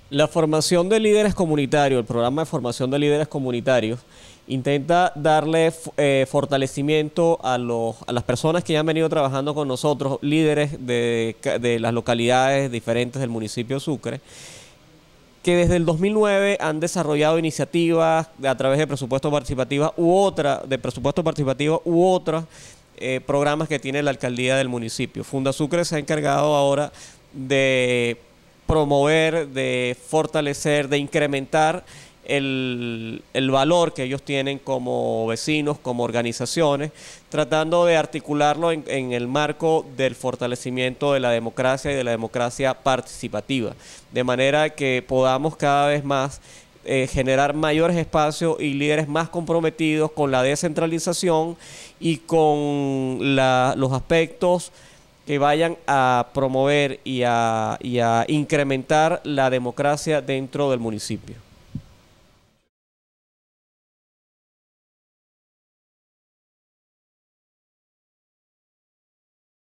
La formación de líderes comunitarios, el programa de formación de líderes comunitarios, intenta darle fortalecimiento a las personas que ya han venido trabajando con nosotros, líderes de las localidades diferentes del municipio de Sucre, que desde el 2009 han desarrollado iniciativas a través de presupuesto participativa u otros programas que tiene la alcaldía del municipio. Funda Sucre se ha encargado ahora de promover, de fortalecer, de incrementar el valor que ellos tienen como vecinos, como organizaciones, tratando de articularlo en el marco del fortalecimiento de la democracia y de la democracia participativa, de manera que podamos cada vez más generar mayores espacios y líderes más comprometidos con la descentralización y con los aspectos que vayan a promover y a incrementar la democracia dentro del municipio.